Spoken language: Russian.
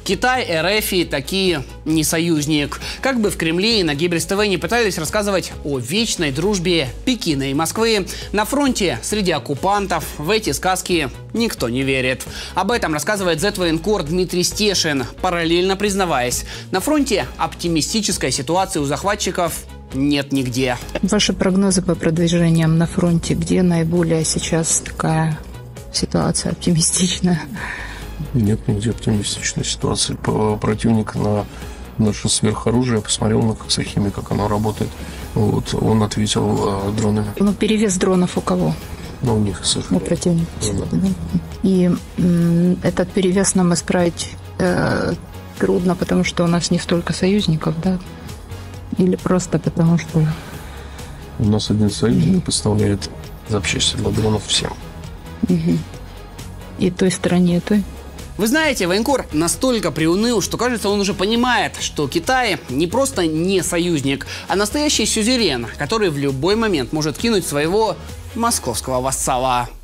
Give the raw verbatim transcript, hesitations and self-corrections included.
Китай, РФ и такие не союзник. Как бы в Кремле и на Гебрис ТВ не пытались рассказывать о вечной дружбе Пекина и Москвы, на фронте среди оккупантов в эти сказки никто не верит. Об этом рассказывает зет-военкор Дмитрий Стешин, параллельно признаваясь, на фронте оптимистической ситуации у захватчиков нет нигде. Ваши прогнозы по продвижениям на фронте, где наиболее сейчас такая ситуация оптимистичная? Нет нигде оптимистичной ситуации. Противник на наше сверхоружие посмотрел на Коксохимии, как оно работает. Вот, он ответил э, дронами. Ну, перевес дронов у кого? Ну, у них, у противника. Да. Да. И м, этот перевес нам исправить э, трудно, потому что у нас не столько союзников, да? Или просто потому что... У нас один союзник mm-hmm. поставляет запчасти для дронов всем. Mm-hmm. И той стороне, и той. Вы знаете, военкор настолько приуныл, что, кажется, он уже понимает, что Китай не просто не союзник, а настоящий сюзерен, который в любой момент может кинуть своего московского вассала.